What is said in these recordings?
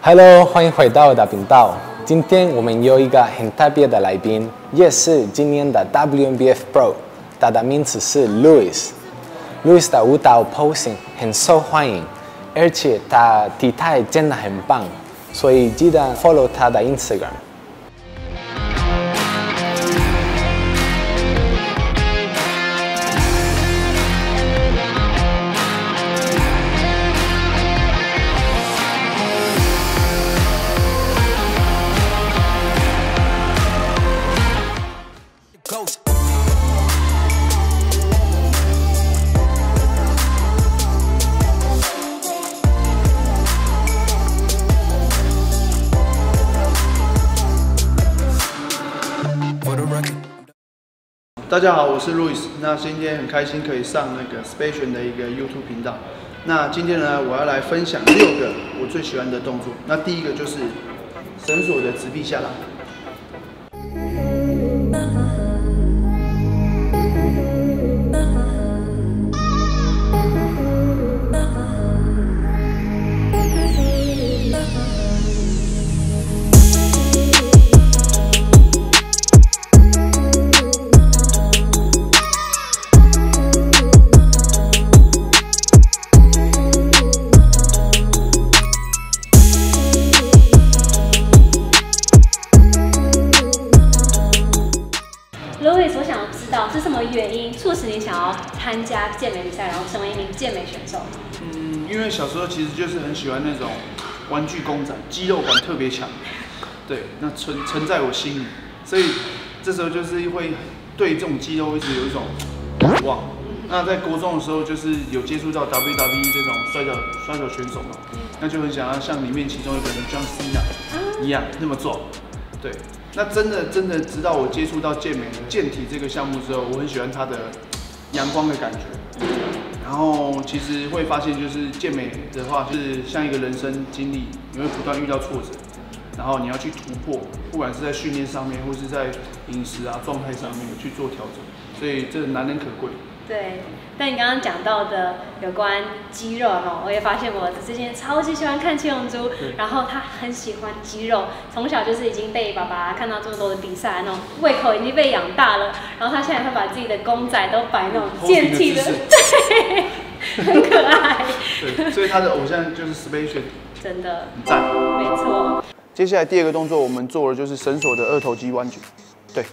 Hello， 欢迎回到我的频道。今天我们有一个很特别的来宾，也是今年的 WNBF Pro， 他的名字是 Louis。Louis 的舞蹈 posing 很受欢迎，而且他体态真的很棒，所以记得 follow 他的 Instagram。 大家好，我是 Louis。那今天很开心可以上那个 Spation 的一个 YouTube 频道。那今天呢，我要来分享6个我最喜欢的动作。那第一个就是绳索的直臂下拉。 Louis， 我想知道是什么原因促使你想要参加健美比赛，然后成为一名健美选手？ 因为小时候其实就是很喜欢那种玩具公仔，肌肉感特别强，对，那存在我心里，所以这时候就是会对这种肌肉一直有一种渴望。那在国中的时候，就是有接触到 WWE 这种摔跤选手嘛，那就很想要像里面其中一个人 John Cena 一样那么做，对。那真的，直到我接触到健美的健体这个项目之后，我很喜欢它的阳光的感觉。然后其实会发现，就是健美的话，就是像一个人生经历，你会不断遇到挫折，然后你要去突破，不管是在训练上面，或是在饮食啊状态上面去做调整，所以这难能可贵。 对，但你刚刚讲到的有关肌肉哦，我也发现我儿子之前超级喜欢看七龙珠，然后他很喜欢肌肉，从小就是已经被爸爸看到这么多的比赛，那种胃口已经被养大了，然后他现在会把自己的公仔都摆那种健体的，对，很可爱。 对，所以他的偶像就是 Spation， 真的很赞， 没错。 接下来第2个动作我们做的就是绳索的2头肌弯举，对。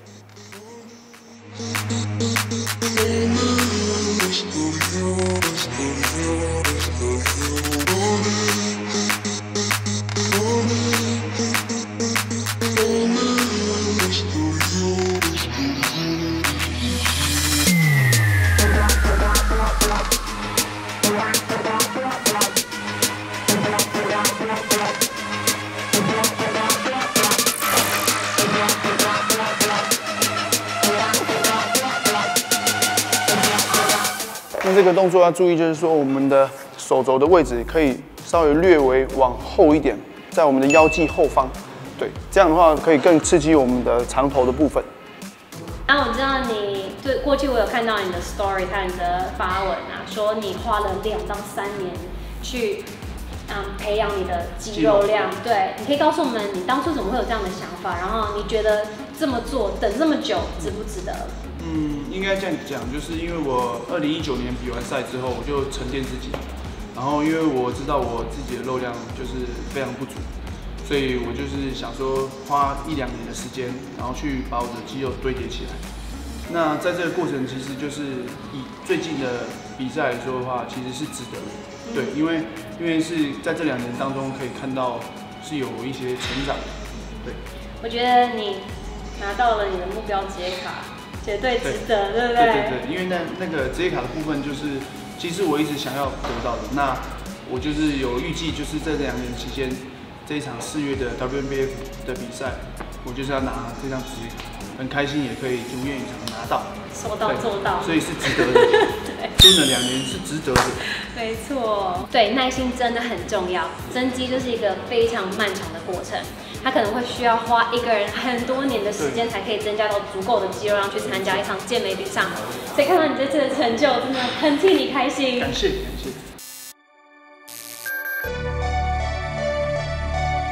那这个动作要注意，就是说我们的手肘的位置可以稍微略微往后一点，在我们的腰际后方，对，这样的话可以更刺激我们的长头的部分。 那我知道你对过去我有看到你的 story， 还有你的发文啊，说你花了2到3年去培养你的肌肉量。对，你可以告诉我们你当初怎么会有这样的想法，然后你觉得这么做等这么久值不值得？ 应该这样讲，就是因为我2019年比完赛之后，我就沉淀自己，然后因为我知道我自己的肉量就是非常不足，所以我就是想说花1、2年的时间，然后去把我的肌肉堆叠起来。那在这个过程，其实就是以最近的比赛来说的话，其实是值得的。对，因为是在这2年当中可以看到是有一些成长。对， 我觉得你拿到了你的目标职业卡。绝对值得，对不对？ 对，因为那个职业卡的部分，就是其实我一直想要得到的。那我就是有预计，就是在这2年期间，这一场4月的 WNBF 的比赛，我就是要拿这张职业卡，很开心，也可以如愿以偿拿到。 说到做到， 所以是值得的。蹲了2年是值得的。 没错，对，耐心真的很重要。增肌就是一个非常漫长的过程。他可能会需要花一个人很多年的时间，才可以增加到足够的肌肉量去参加一场健美比赛。所以看到你这次的成就，真的很替你开心。 感谢。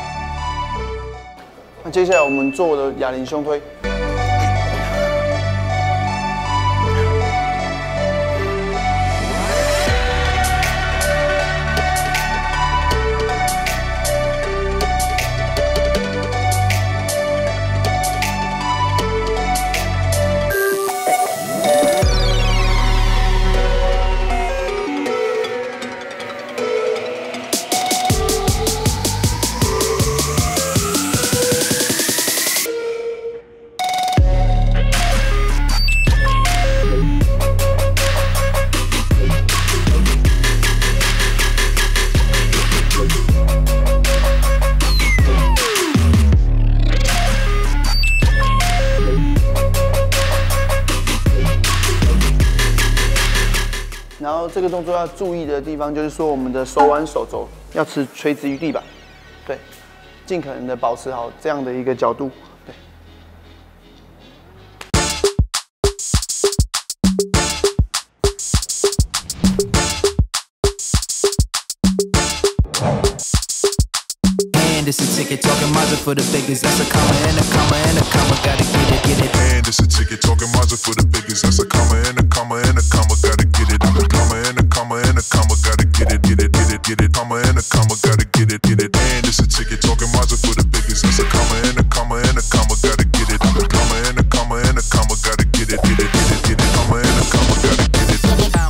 那接下来我们做我的哑铃胸推。 然后这个动作要注意的地方就是说，我们的手腕、手肘要垂直于地板，对，尽可能的保持好这样的一个角度，对。 It's a ticket talking Mazda for the biggest. That's a comma and a comma and a comma. Gotta get it, get it. And it's a ticket talking Mazda for the biggest. That's a comma and a comma and a comma. Gotta get it. A comma and a comma and a comma. Gotta get it, get it, get it, get it. Comma and a comma. Gotta get it, get it. And it's a ticket talking Mazda for the biggest. That's a comma and a comma and a comma. Gotta get it. A comma and a comma and a comma. Gotta get it, get it, get it, get it. Comma and a comma. Gotta get it.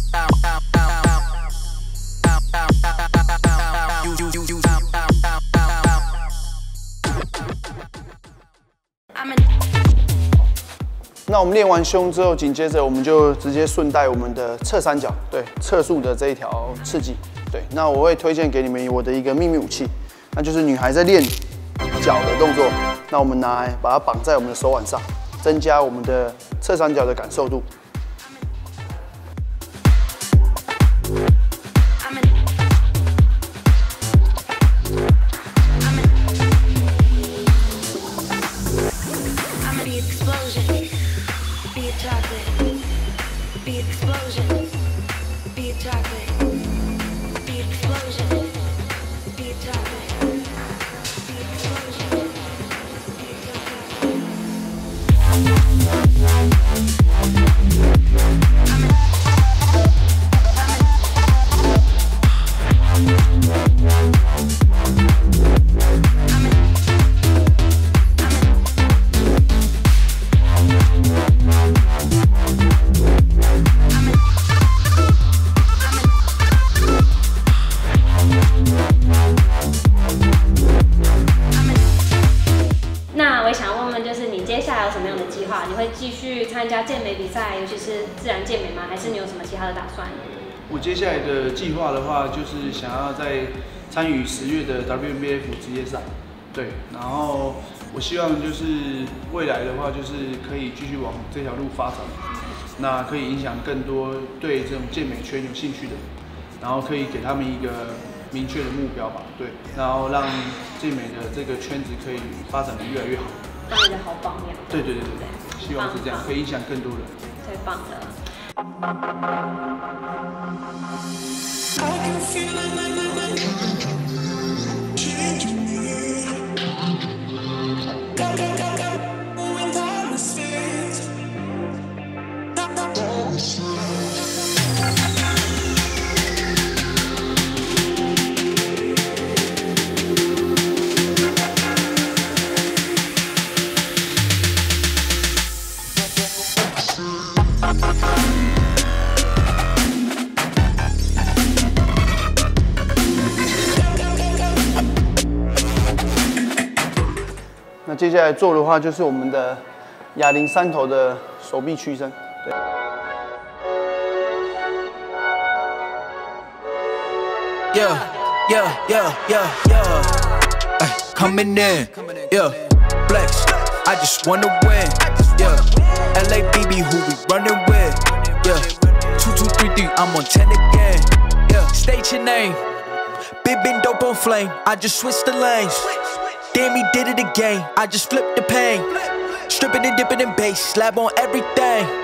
You 那我们练完胸之后，紧接着我们就直接顺带我们的侧三角，对，侧束的这一条刺激，对。那我会推荐给你们我的一个秘密武器，那就是女孩在练脚的动作，那我们拿来把它绑在我们的手腕上，增加我们的侧三角的感受度。 继续参加健美比赛，尤其是自然健美吗？还是你有什么其他的打算？ 我接下来的计划的话，就是想要在参与10月的 WNBF 职业赛，对，然后我希望就是未来的话，就是可以继续往这条路发展，那可以影响更多对这种健美圈有兴趣的人，然后可以给他们一个明确的目标吧，对，然后让健美的这个圈子可以发展的越来越好。 当你的好榜样。对， 希望是这样，可以影响更多人。 太棒了。 那接下来做的话，就是我们的哑铃3头的手臂屈伸。对。 Coming in, yeah, flex. I just wanna win, yeah. LABB, who we running with, yeah. 2, 2, 3, 3, I'm on 10 again, yeah. State your name, big been dope on flame. I just switched the lanes. Damn, he did it again. I just flipped the pain. Stripping and dipping in bass, slab on everything.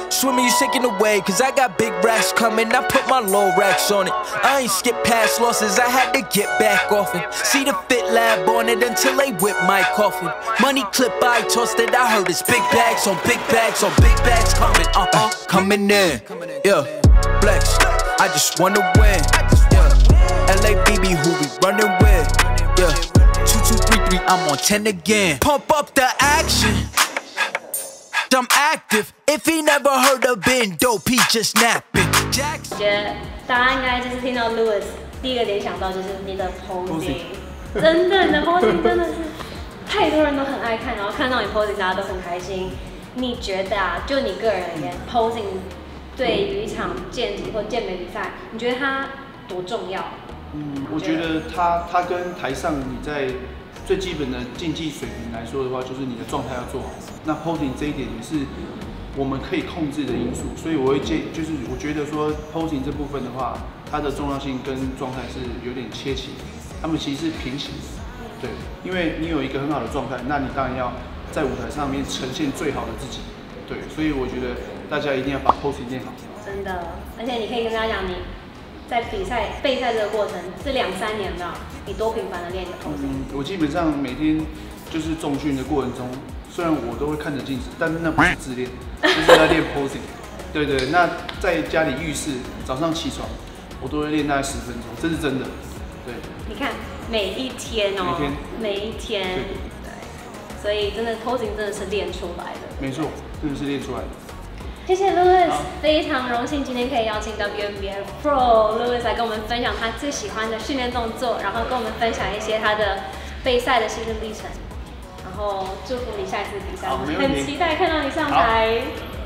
Swimming, you shaking away, cause I got big racks coming. I put my low racks on it. I ain't skip past losses, I had to get back off it. See the Fit Lab on it until they whip my coffin. Money clip, I tossed it, I heard it's big bags on big bags on big bags coming, coming in. Yeah, flex, I just wanna win. Yeah, LABB, who we running with? Yeah, 2233, I'm on 10 again. Pump up the action. I'm active. If he never heard of Ben Dope, he just napping. 我觉得大家应该就是听到 Louis 第一个联想到就是你的 posing， 真的，你的 posing 真的是太多人都很爱看，然后看到你 posing 大家都很开心。你觉得啊，就你个人而言 ，posing 对于一场健体或健美比赛，你觉得它多重要？ 我觉得它跟台上你在最基本的竞技水平来说的话，就是你的状态要做好。那 posing 这一点也是我们可以控制的因素，所以我会就是我觉得说 posing 这部分的话，它的重要性跟状态是有点切齐的，它们其实是平行的。对，因为你有一个很好的状态，那你当然要在舞台上面呈现最好的自己。对，所以我觉得大家一定要把 posing 练好。真的， 而且你可以跟大家讲你。在备赛这个过程是2-3年的，你多频繁的练你的 posing？ 我基本上每天就是重训的过程中，虽然我都会看着镜子，但是那不是自恋，就是在练 posing。对对，那在家里浴室早上起床，我都会练大概10分钟，这是真的。对， 你看每一天哦，每一天，对，所以真的 posing 真的是练出来的。 没错，真的是练出来的。 谢谢 Louis， 非常荣幸今天可以邀请 WNBF Pro Louis 来跟我们分享他最喜欢的训练动作，然后跟我们分享一些他的备赛的心路历程，然后祝福你下一次比赛，我们很期待看到你上台。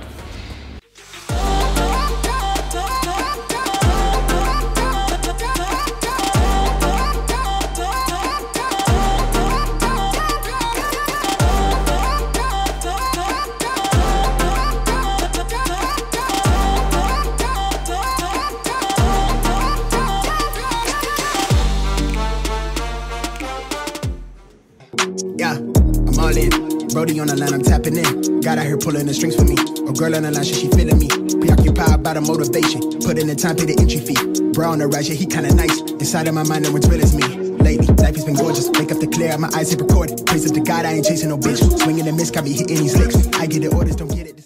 Brody on the line, I'm tapping in. God out here pulling the strings for me. A girl on the line, she feeling me. Preoccupied by the motivation. Put in the time, pay the entry fee. Bro on the right, yeah, he kinda nice. Inside of my mind, no one's real as me. Lately, life has been gorgeous. Wake up to clear, my eyes hit recorded. Praise up to God, I ain't chasing no bitch. Swinging the miss, got me hitting these licks. I get the orders, don't get it.